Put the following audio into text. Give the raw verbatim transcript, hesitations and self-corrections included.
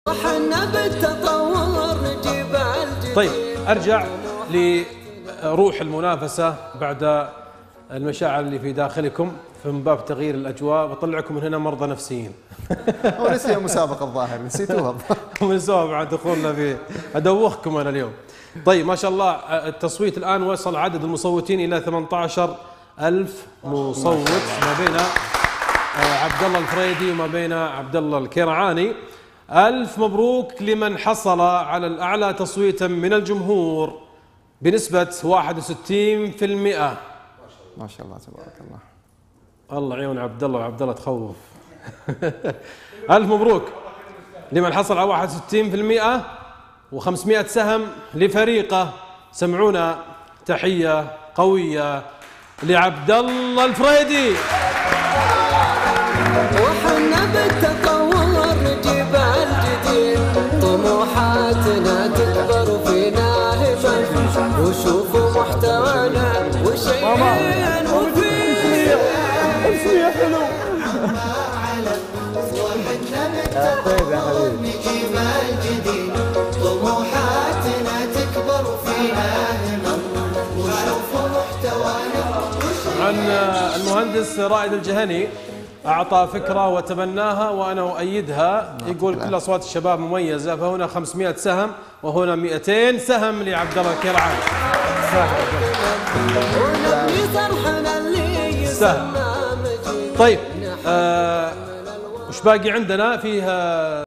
وحنا بالتطور نجيب الجديد. طيب ارجع لروح المنافسه بعد المشاعر اللي في داخلكم من باب تغيير الاجواء، بطلعكم من هنا مرضى نفسيين. ونسي المسابقه الظاهر نسيتوها. ونسوها بعد دخولنا في ادوخكم انا اليوم. طيب ما شاء الله التصويت الان وصل عدد المصوتين الى ثمانية عشر ألف مصوت ما بين عبد الله الفريدي وما بين عبد الله الكيرعاني. ألف مبروك لمن حصل على الأعلى تصويتا من الجمهور بنسبة واحد وستين بالمئة. ما شاء الله تبارك الله. الله عيون عبد الله، وعبد الله تخوف. ألف مبروك لمن حصل على واحد وستين بالمئة وخمسمئة سهم لفريقه. سمعونا تحية قوية لعبد الله الفريدي. وحنا بالتطور نجيب الجديد، طموحاتنا تكبر فينا همم، وشوفوا محتوانا وشيئين مفيد. اسمي حلو. طيب يا حبيبي. نجيب الجديد، طموحاتنا تكبر فينا همم، وشوفوا محتوانا. عن المهندس رائد الجهني أعطى فكرة وتبناها وأنا أؤيدها. يقول كل أصوات الشباب مميزة، فهنا خمسمئة سهم وهنا مئتين سهم لعبد الله الكيرعاني. سهل. طيب آه وش باقي عندنا فيها؟